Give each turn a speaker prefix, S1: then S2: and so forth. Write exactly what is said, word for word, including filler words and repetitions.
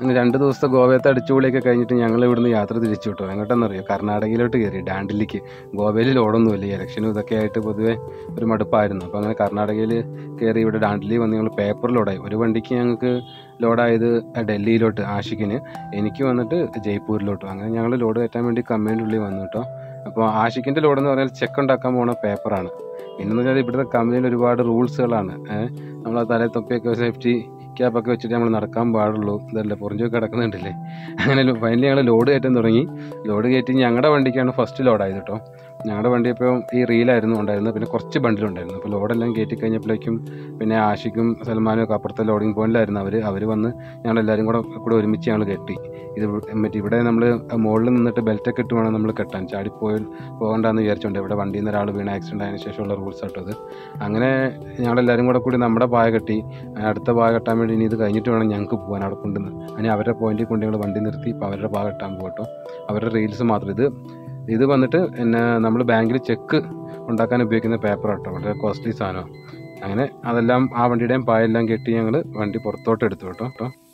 S1: അങ്ങനെ രണ്ട് ദിവസത്തെ ഗോവയത്തെ അടിച്ചുപൊളിയൊക്കെ കഴിഞ്ഞിട്ട് ഞങ്ങൾ ഇവിടുന്ന് യാത്ര തിരിച്ചു വിട്ടു. എങ്ങോട്ടെന്നറിയോ? കർണാടകയിലോട്ട് കയറി, ഡാൻഡിലേക്ക്. ഗോവയിൽ ലോഡൊന്നുമില്ല, ഈ ഇലക്ഷനും ഇതൊക്കെ ആയിട്ട് പൊതുവെ ഒരു മടുപ്പായിരുന്നു. അപ്പോൾ അങ്ങനെ കർണാടകയിൽ കയറി ഇവിടെ ഡാൻഡിലി വന്ന് ഞങ്ങൾ പേപ്പർ ലോഡായി. ഒരു വണ്ടിക്ക് ഞങ്ങൾക്ക് ലോഡായത് ഡൽഹിയിലോട്ട് ആഷിക്കിന്, എനിക്ക് വന്നിട്ട് ജയ്പൂരിലോട്ടും. അങ്ങനെ ഞങ്ങൾ ലോഡ് കയറ്റാൻ വേണ്ടി കമ്പനിയുടെ ഉള്ളിൽ വന്നു കേട്ടോ. അപ്പോൾ ആഷിക്കിൻ്റെ ലോഡെന്ന് പറഞ്ഞാൽ ചെക്ക് ഉണ്ടാക്കാൻ പോകുന്ന പേപ്പറാണ്. പിന്നെന്ന് പറഞ്ഞാൽ ഇവിടുത്തെ കമ്പനിയിൽ ഒരുപാട് റൂൾസുകളാണ്. നമ്മൾ ആ തലയിൽ തൊപ്പിയൊക്കെ സേഫ്റ്റി ക്യാപ്പൊക്കെ വെച്ചിട്ട് നമ്മൾ നടക്കാൻ പാടുള്ളൂ. ഇതല്ലേ പുറഞ്ചൊക്കെ കിടക്കുന്നുണ്ടല്ലേ. അങ്ങനെ ഫൈനലി ഞങ്ങൾ ലോഡ് കയറ്റാൻ തുടങ്ങി. ലോഡ് കയറ്റി ഞങ്ങളുടെ വണ്ടിക്കാണ് ഫസ്റ്റ് ലോഡായത് കേട്ടോ. ഞങ്ങളുടെ വണ്ടി ഇപ്പോൾ ഈ റീലായിരുന്നു ഉണ്ടായിരുന്നത്, പിന്നെ കുറച്ച് ബണ്ടിലുണ്ടായിരുന്നു. അപ്പോൾ ലോഡെല്ലാം കയറ്റി കഴിഞ്ഞപ്പോഴേക്കും പിന്നെ ആഷിക്കും സൽമാനും ഒക്കെ അപ്പുറത്തെ ലോഡിങ് പോയിന്റിലായിരുന്നു അവർ അവർ വന്ന് ഞങ്ങളെല്ലാവരും കൂടെ കൂടെ ഒരുമിച്ച് ഞങ്ങൾ കെട്ടി. ഇത് മറ്റേ ഇവിടെ നമ്മൾ മുകളിൽ നിന്നിട്ട് ബെൽറ്റൊക്കെ ഇട്ട് വേണം നമ്മൾ കെട്ടാൻ. ചാടിപ്പോയി പോകണ്ടെന്ന് വിചാരിച്ചുകൊണ്ട് ഇവിടെ വണ്ടിയിൽ നിന്ന് ഒരാൾ വീണ ആക്സിഡൻ്റ് ആയതിനു ശേഷമുള്ള റൂൾസ് ആട്ടോ അത്. അങ്ങനെ ഞങ്ങളെല്ലാവരും കൂടെ കൂടി നമ്മുടെ പായ കെട്ടി. അടുത്ത പായ കെട്ടാൻ വേണ്ടി ഇനി ഇത് കഴിഞ്ഞിട്ട് വേണം ഞങ്ങൾക്ക് പോകാൻ അവിടെ കൊണ്ടുവന്ന്. അതിന് അവരുടെ പോയിന്റിൽ കൊണ്ട് ഞങ്ങൾ വണ്ടി നിർത്തി ഇപ്പോൾ അവരുടെ പായ കെട്ടാൻ പോകട്ടോ. അവരുടെ റീൽസ് മാത്രം. ഇത് ഇത് വന്നിട്ട് പിന്നെ നമ്മൾ ബാങ്കിൽ ചെക്ക് ഉണ്ടാക്കാൻ ഉപയോഗിക്കുന്ന പേപ്പർ കേട്ടോ, വളരെ കോസ്റ്റ്ലി സാധനം. അങ്ങനെ അതെല്ലാം ആ വണ്ടിയുടെയും പായെല്ലാം കെട്ടി ഞങ്ങൾ വണ്ടി പുറത്തോട്ട് എടുത്തു കേട്ടോ കേട്ടോ